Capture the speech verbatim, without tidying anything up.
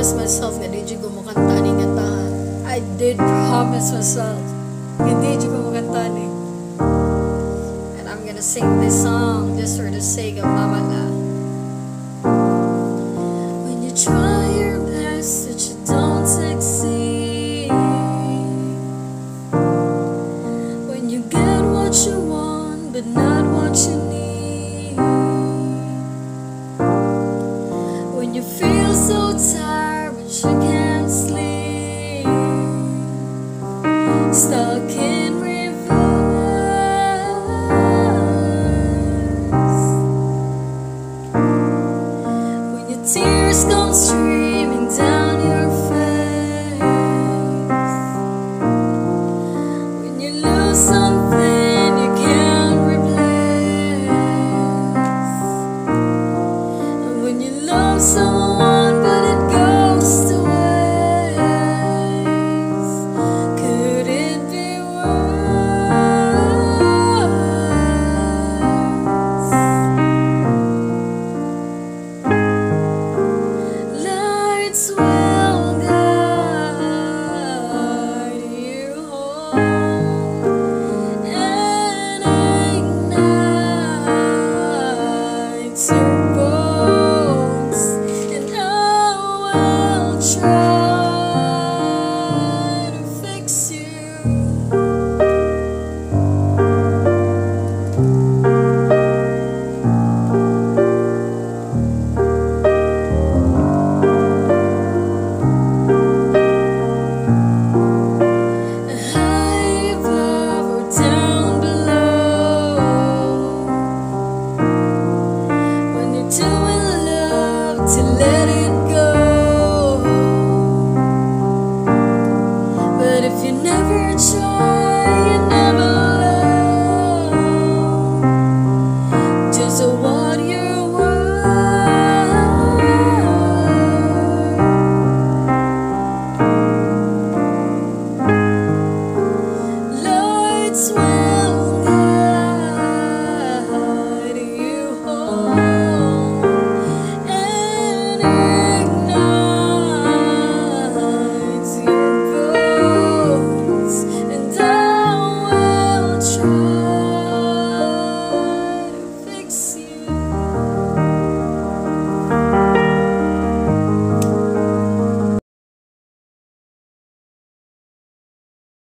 promise myself nga di jud ko makanta ni nga ta. I did promise myself nga di jud ko makanta ni. And I'm gonna sing this song just for the sake of Mama La. When you try your best but you don't succeed, when you get what you want but not what you need, when you feel so tired but you can't sleep, stuck in reverse, when your tears come streaming down your face, when you lose something you can't replace, and when you love someone but it goes to waste, could it be worse? Lights will guide you home and ignite your bones, and I will try to fix you. High above or down below, when you're doing love to let it go.